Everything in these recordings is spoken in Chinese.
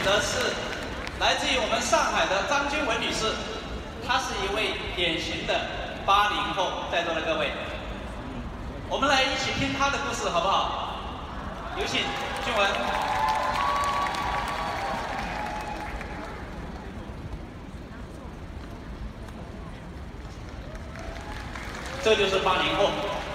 的是来自于我们上海的张君文女士，她是一位典型的80后，在座的各位，我们来一起听她的故事，好不好？有请君文。这就是80后。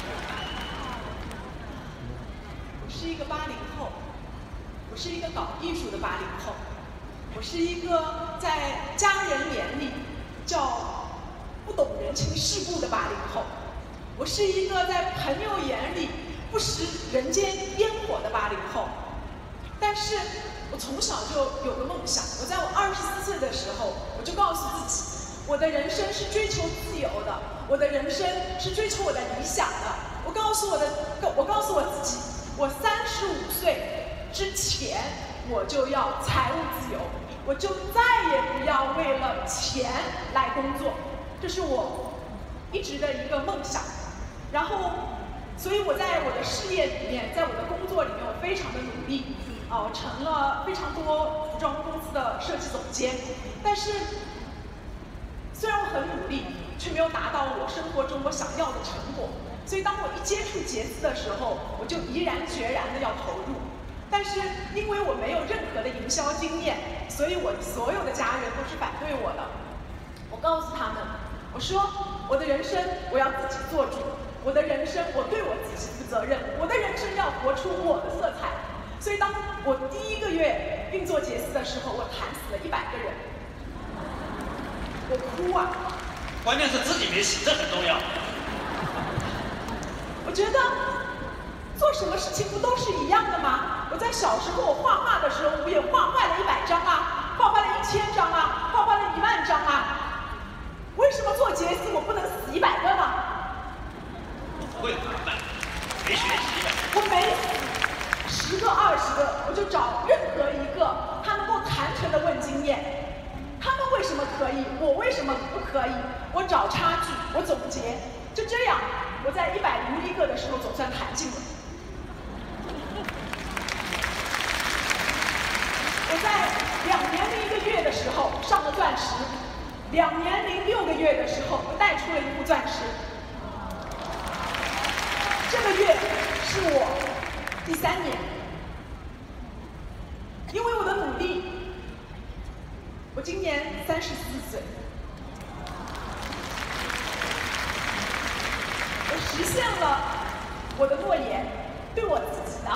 我是一个80后，我是一个搞艺术的80后，我是一个在家人眼里叫不懂人情世故的80后，我是一个在朋友眼里不食人间烟火的80后。但是我从小就有个梦想，我在我24岁的时候，我就告诉自己，我的人生是追求自由的，我的人生是追求我的理想的。我告诉我自己，我35岁之前我就要财务自由，我就再也不要为了钱来工作，这是我一直的一个梦想。然后，所以我在我的事业里面，在我的工作里面，我非常的努力，成了非常多服装公司的设计总监。但是，虽然我很努力，却没有达到我生活中我想要的成果。所以当我一接触杰斯的时候，我就毅然决然的要投入。但是因为我没有任何的营销经验，所以我所有的家人都是反对我的。我告诉他们，我说我的人生我要自己做主，我的人生我对我自己负责任，我的人生要活出我的色彩。所以当我第1个月运作杰斯的时候，我谈死了100个人，我哭啊！ 关键是自己没死，这很重要。 我觉得做什么事情不都是一样的吗？我在小时候我画画的时候，我也画坏了100张啊，画坏了1000张啊，画坏了1万张啊。为什么做杰斯我不能死100个呢？ 不会怎么办？没学习的。 我没死10个20个，我就找任何一个他能够坦诚的问经验，他们为什么可以，我为什么不可以？我找差距，我总结，就这样，我在101个的时候总算谈进了。我在2年零1个月的时候上了钻石，2年零6个月的时候我带出了1部钻石。这个月是我第3年，因为我的努力，我今年34岁，我实现了我的诺言，对我自己的。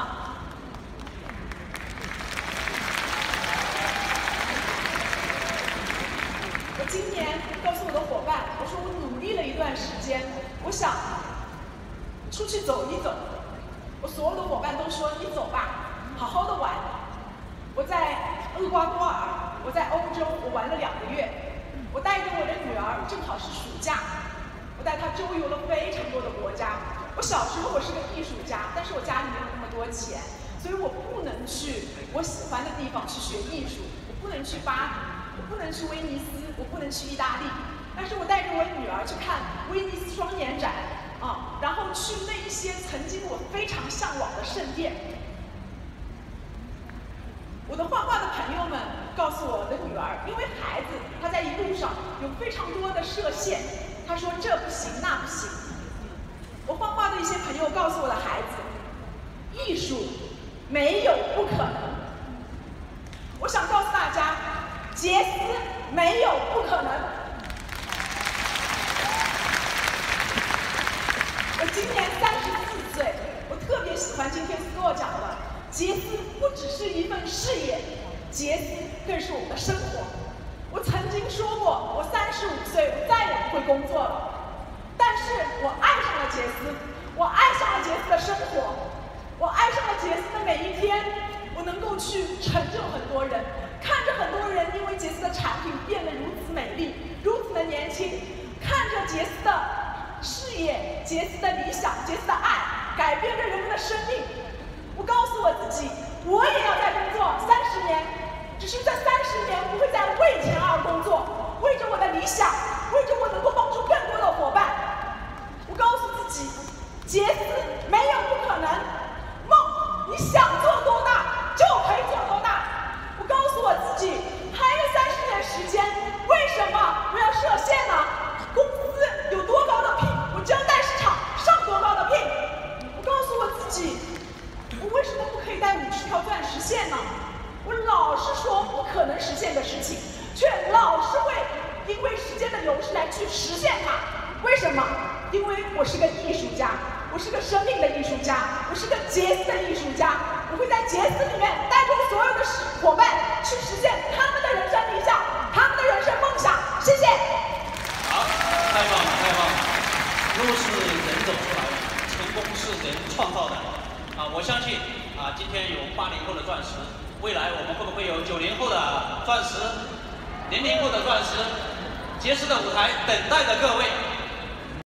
我今年告诉我的伙伴，我说我努力了一段时间，我想出去走一走。我所有的伙伴都说你走吧，好好的玩。我在厄瓜多尔，我在欧洲，我玩了2个月。我带着我的女儿，正好是暑假，我带她周游了非常多的国家。我小时候我是个艺术家，但是我家里没有那么多钱，所以我不能去我喜欢的地方去学艺术，我不能去巴黎，我不能去威尼斯，我不能去意大利。但是我带着我女儿去看威尼斯双年展。然后去那一些曾经我非常向往的圣殿。我的画画的朋友们告诉我的女儿，因为孩子他在一路上有非常多的设限，他说这不行那不行。我画画的一些朋友告诉我的孩子，艺术没有不可能。我想告诉大家，杰斯没有不可能。我今年34岁，我特别喜欢今天斯诺讲的，杰斯不只是一份事业，杰斯更是我们的生活。我曾经说过，我35岁我再也不会工作了，但是我爱上了杰斯，我爱上了杰斯的生活，我爱上了杰斯的每一天，我能够去成就很多人，看着很多人因为杰斯的产品变得如此美丽，如此的年轻，看着杰斯的事业，杰斯的理想，杰斯的爱，改变着人们的生命。我告诉我自己，我也要再工作30年，只是这30年不会再为钱而工作，为着我的理想，为着我能够帮助更多的伙伴。我告诉自己，杰斯没有不可能，梦你想做多大就可以做多大。我告诉我自己。 为什么不可以带50条钻实现呢？我老是说不可能实现的事情，却老是会因为时间的流逝来去实现它。为什么？因为我是个艺术家，我是个生命的艺术家，我是个杰斯的艺术家。我会在杰斯里面带着所有的伙伴去实现他们的人生理想，他们的人生梦想。谢谢。 好，太棒了，太棒了！路是人走出来的，成功是人创造的。我相信今天有80后的钻石，未来我们会不会有90后的钻石、00后的钻石？杰斯的舞台等待着各位。